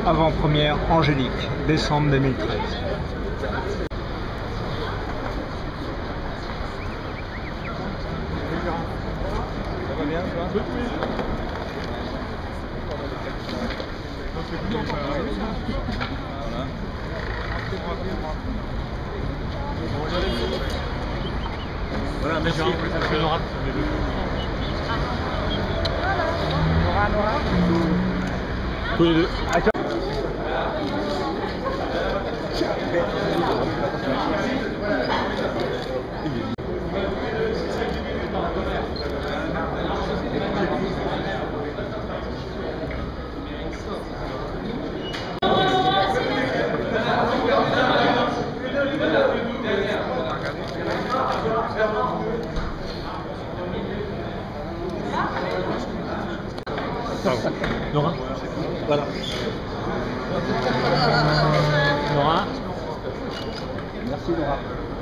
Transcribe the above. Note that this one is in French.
avant-première Angélique, décembre 2013. Ça va bien, toi? Voilà, merci. Nora. Tous les deux. Nora. Voilà. Nora. Merci Nora.